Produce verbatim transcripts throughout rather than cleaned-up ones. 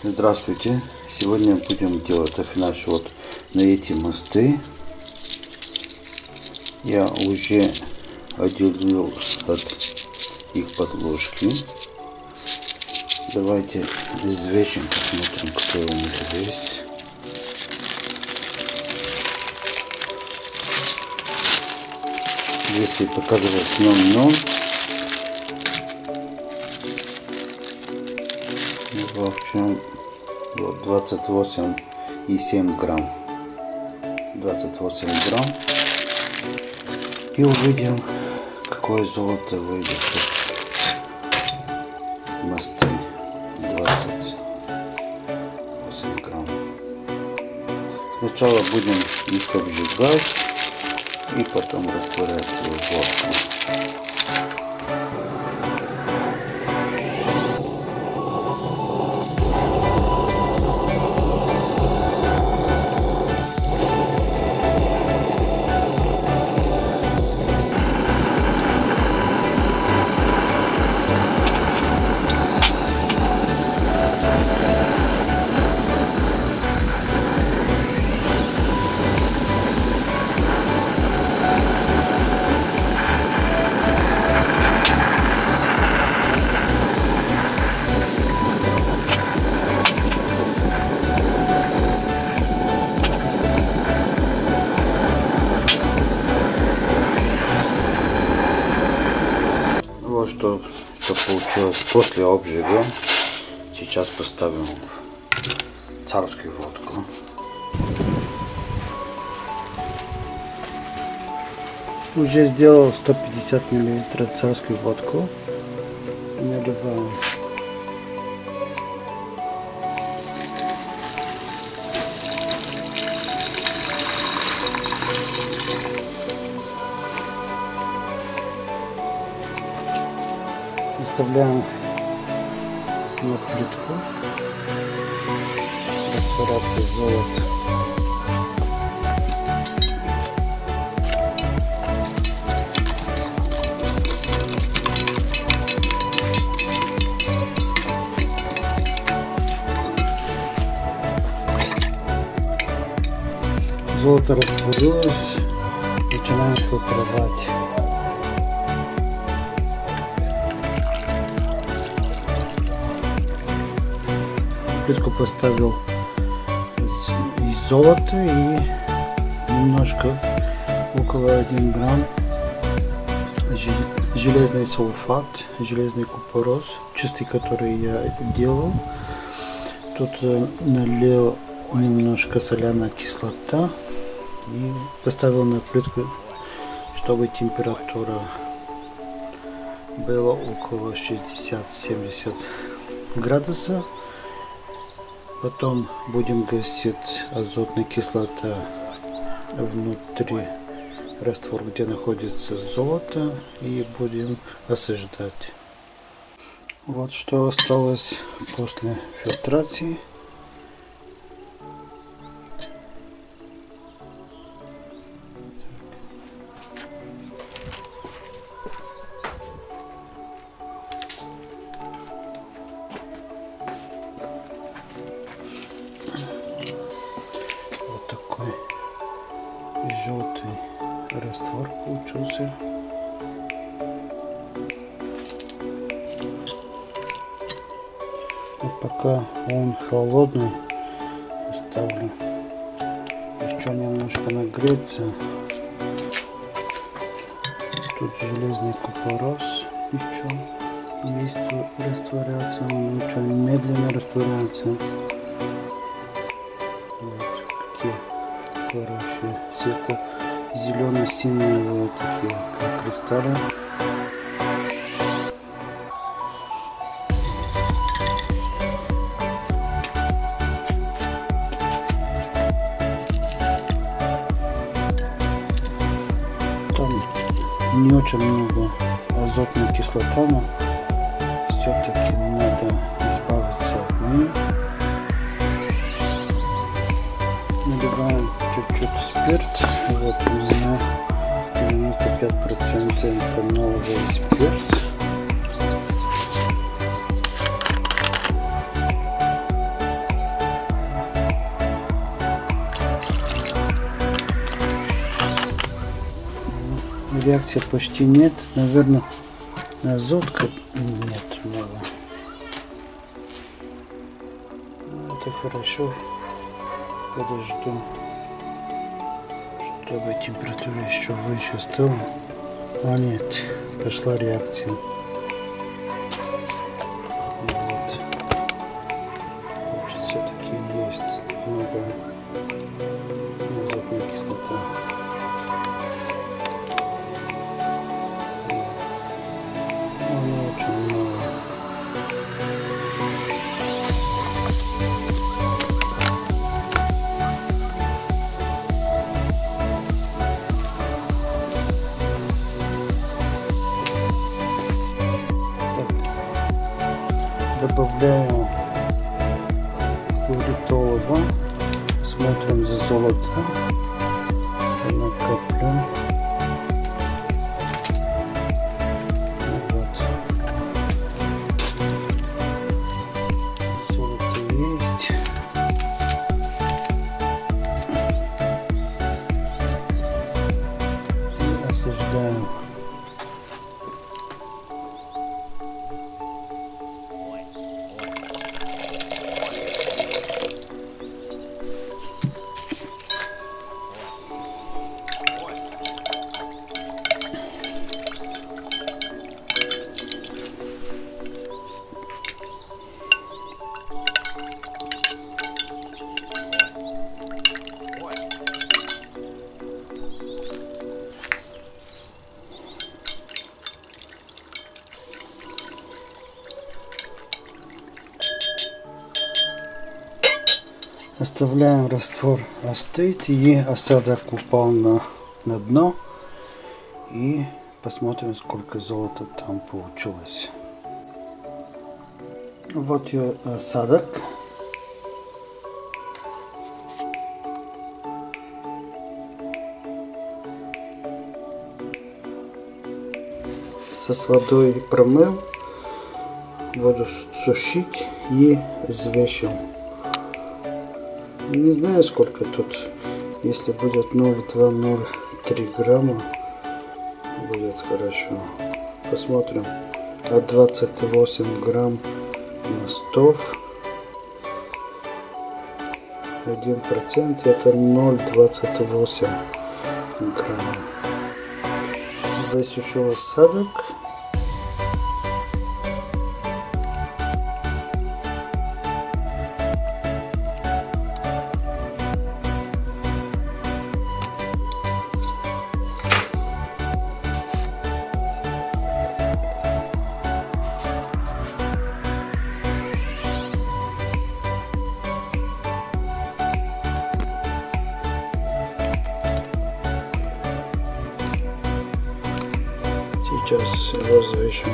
Здравствуйте! Сегодня будем делать афинаж вот на эти мосты. Я уже отделил от их подложки. Давайте взвесим, посмотрим, какой у них вес. Если показывать ноль ноль, в общем вот двадцать восемь и семь грамм. двадцать восемь грамм. И увидим, какое золото выйдет. Мосты двадцать восемь грамм. Сначала будем их обжигать и потом растворять в водку. Вот что, что получилось после обжига. Сейчас поставим царскую водку. Уже сделал сто пятьдесят миллилитров царскую водку. Наливаем. Оставляем на плитку растворяться золото. Золото растворилось, начинаем фильтровать. Плитку поставил из золота и немножко, около один грамм железный сульфат, железный купорос, чистый, который я делал. Тут налил немножко соляная кислота и поставил на плитку, чтобы температура была около шестьдесят-семьдесят градусов. Потом будем гасить азотная кислота внутри раствор, где находится золото, и будем осаждать. Вот что осталось после фильтрации. Желтый раствор получился. И пока он холодный, оставлю еще немножко нагреться. Тут железный купорос еще есть, растворяться, он очень медленно растворяется. Вот какие хорошие, светло зелено-синие такие, как кристаллы. Там не очень много азотной кислоты, но все-таки надо избавиться от нее. Наливаем чуть-чуть спирт. Вот у меня девяносто пять процентов этаноловый спирт. реакции почти нет. Наверное, азотка нет мало. Это хорошо. Подожду, чтобы температура еще выше стала. А нет, пошла реакция. Вот. Значит, все-таки есть много азотной кислоты. Она очень мало. Добавляю хлоритолова, смотрим за золото, накоплю. Вот. Золото есть. И осаждаю. Оставляем раствор остыть, и осадок упал на, на дно. И посмотрим, сколько золота там получилось. Вот и осадок. Со с водой промыл, буду сушить и взвешивал. Не знаю, сколько тут, если будет ноль целых две ноль три грамма, будет хорошо. Посмотрим. От двадцати восьми грамм на сто, один процент, это ноль целых двадцать восемь грамма. Высушил осадок. Сейчас его взвешиваем.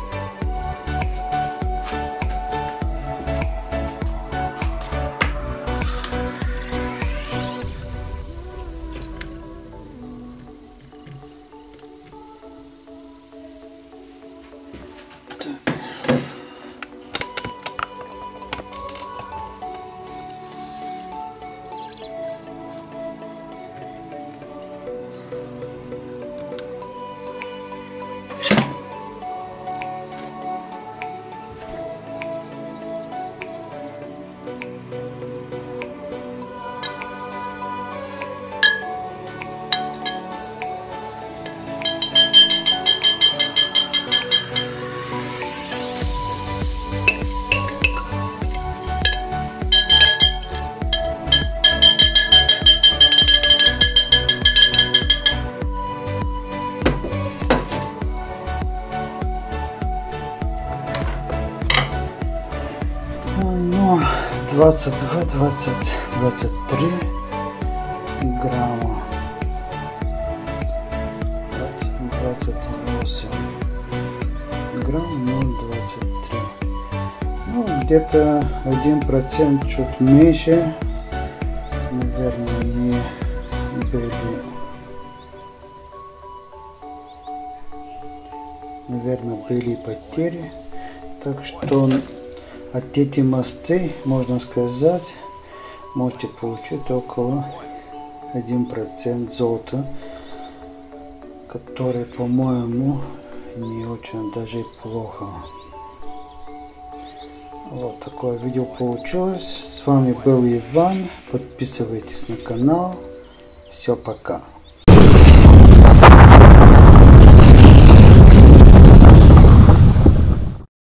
Ну, двадцать два, двадцать, двадцать три грамма. Вот двадцать восемь грамм, ноль целых двадцать три. Ну, где-то один процент чуть меньше. Наверное, не были. Наверное, были потери. Так что от этих мосты, можно сказать, можете получить около один процент золота который, по-моему, не очень даже плохо. Вот такое видео получилось. С вами был Иван. Подписывайтесь на канал. Все, пока.